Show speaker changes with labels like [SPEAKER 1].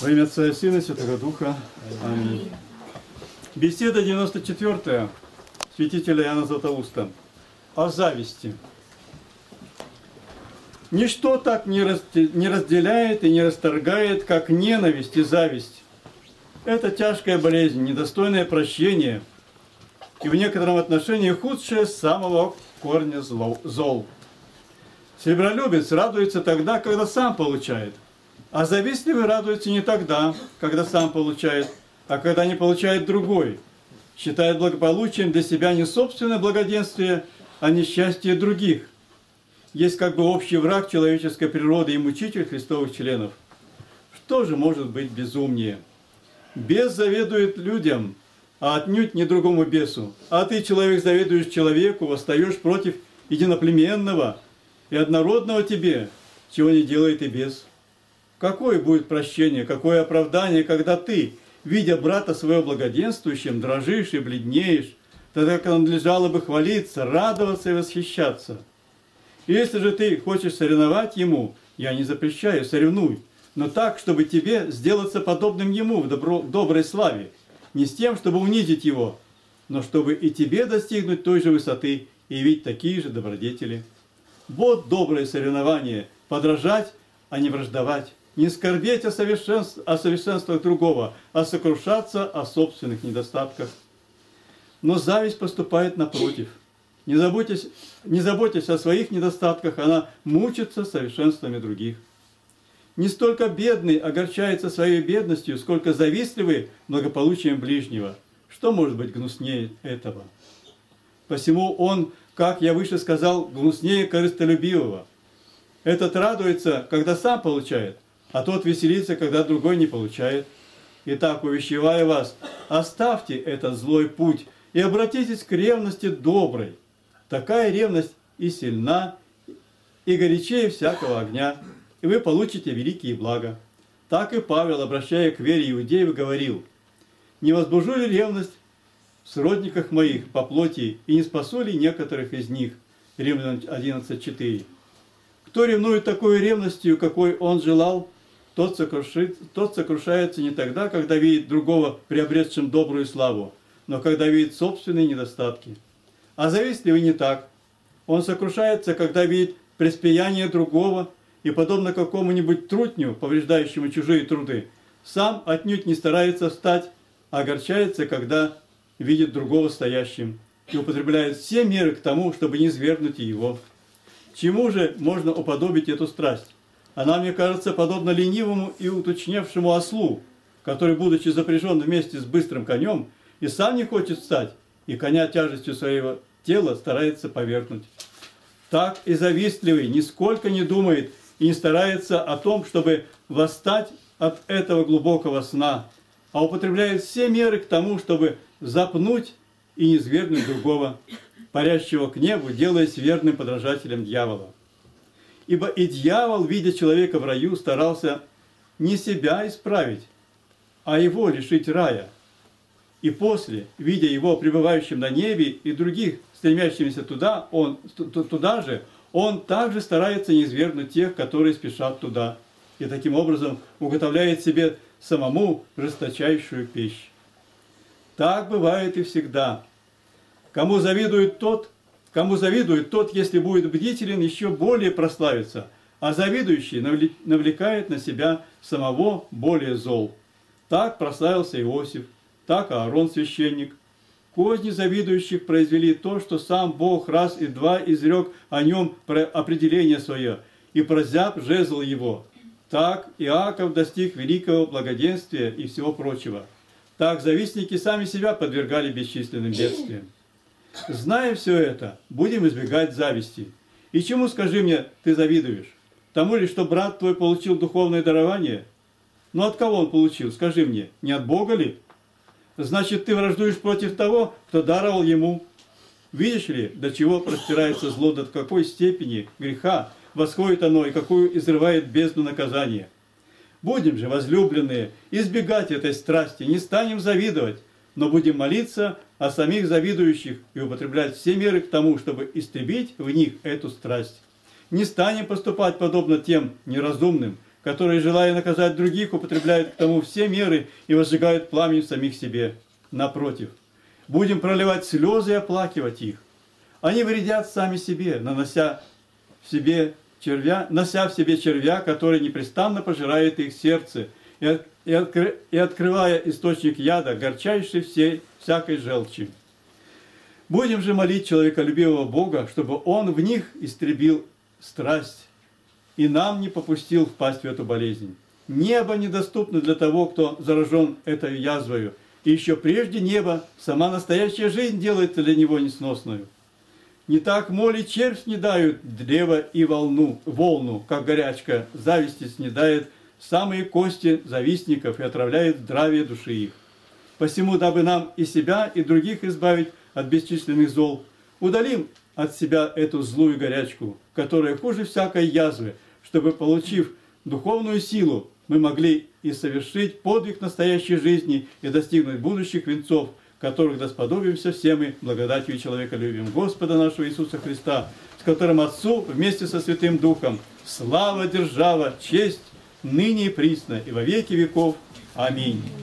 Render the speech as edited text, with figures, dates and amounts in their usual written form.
[SPEAKER 1] Во имя Отца и Сына и Святого Духа. Аминь. Беседа 94 святителя Иоанна Златоуста о зависти. Ничто так не разделяет и не расторгает, как ненависть и зависть. Это тяжкая болезнь, недостойное прощения и в некотором отношении худшее самого корня зол. Сребролюбец радуется тогда, когда сам получает, а завистливый радуется не тогда, когда сам получает, а когда не получает другой, считает благополучием для себя не собственное благоденствие, а несчастье других. Есть как бы общий враг человеческой природы и мучитель христовых членов. Что же может быть безумнее? Бес завидует людям, а отнюдь не другому бесу. А ты, человек, завидуешь человеку, восстаешь против единоплеменного и однородного тебе, чего не делает и бес. Какое будет прощение, какое оправдание, когда ты, видя брата своего благоденствующим, дрожишь и бледнеешь, тогда как надлежало бы хвалиться, радоваться и восхищаться. И если же ты хочешь соревновать ему, я не запрещаю, соревнуй, но так, чтобы тебе сделаться подобным ему в доброй славе, не с тем, чтобы унизить его, но чтобы и тебе достигнуть той же высоты и явить такие же добродетели. Вот доброе соревнование, подражать, а не враждовать, не скорбеть о совершенствах другого, а сокрушаться о собственных недостатках. Но зависть поступает напротив. Не заботясь о своих недостатках, она мучится совершенствами других. Не столько бедный огорчается своей бедностью, сколько завистливый благополучием ближнего. Что может быть гнуснее этого? Посему он, как я выше сказал, гнуснее корыстолюбивого. Этот радуется, когда сам получает, а тот веселится, когда другой не получает. Итак, увещеваю вас, оставьте этот злой путь и обратитесь к ревности доброй. Такая ревность и сильна, и горячее всякого огня, и вы получите великие блага. Так и Павел, обращая к вере иудеев, говорил: «Не возбужу ли ревность в сродниках моих по плоти, и не спасу ли некоторых из них?» Римлянам 11:4. Кто ревнует такой ревностью, какой он желал, тот сокрушается не тогда, когда видит другого приобретшим добрую славу, но когда видит собственные недостатки. А завистливый не так. Он сокрушается, когда видит преспияние другого и, подобно какому-нибудь трутню, повреждающему чужие труды, сам отнюдь не старается встать, а огорчается, когда видит другого стоящим, и употребляет все меры к тому, чтобы не свергнуть его. Чему же можно уподобить эту страсть? Она, мне кажется, подобна ленивому и уточневшему ослу, который, будучи запряжен вместе с быстрым конем, и сам не хочет встать, и коня тяжестью своего тела старается повергнуть. Так и завистливый нисколько не думает и не старается о том, чтобы восстать от этого глубокого сна, а употребляет все меры к тому, чтобы запнуть и не свергнуть другого, парящего к небу, делаясь верным подражателем дьявола. Ибо и дьявол, видя человека в раю, старался не себя исправить, а его лишить рая. И после, видя его пребывающим на небе и других, стремящимися туда же, он также старается не свергнуть тех, которые спешат туда, и таким образом уготовляет себе самому жесточайшую пищу. Так бывает и всегда. Кому завидует тот, если будет бдителен, еще более прославится, а завидующий навлекает на себя самого более зол. Так прославился Иосиф, так Аарон священник. Козни завидующих произвели то, что сам Бог раз и два изрек о нем определение свое, и прозяб жезл его. Так Иаков достиг великого благоденствия и всего прочего. Так завистники сами себя подвергали бесчисленным бедствиям. Зная все это, будем избегать зависти. И чему, скажи мне, ты завидуешь? Тому ли, что брат твой получил духовное дарование? Но от кого он получил, скажи мне, не от Бога ли? Значит, ты враждуешь против того, кто даровал ему. Видишь ли, до чего простирается зло, до какой степени греха восходит оно и какую изрывает бездну наказания. Будем же, возлюбленные, избегать этой страсти, не станем завидовать, но будем молиться о самих завидующих и употреблять все меры к тому, чтобы истребить в них эту страсть. Не станем поступать подобно тем неразумным, которые, желая наказать других, употребляют к тому все меры и возжигают пламень в самих себе. Напротив, будем проливать слезы и оплакивать их. Они вредят сами себе, нося в себе червя, который непрестанно пожирает их сердце, и открывая источник яда, горчайшей всякой желчи. Будем же молить человеколюбивого Бога, чтобы Он в них истребил страсть и нам не попустил впасть в эту болезнь. Небо недоступно для того, кто заражен этой язвою, и еще прежде неба сама настоящая жизнь делается для него несносную. Не так моли червь снедают древо и волну, как горячка зависти снедает самые кости завистников и отравляет здравие души их. Посему, дабы нам и себя, и других избавить от бесчисленных зол, удалим от себя эту злую горячку, которая хуже всякой язвы, чтобы, получив духовную силу, мы могли и совершить подвиг настоящей жизни и достигнуть будущих венцов, которых досподобимся все мы благодатью и человеколюбием Господа нашего Иисуса Христа, с которым Отцу вместе со Святым Духом слава, держава, честь, ныне и присно, и во веки веков. Аминь.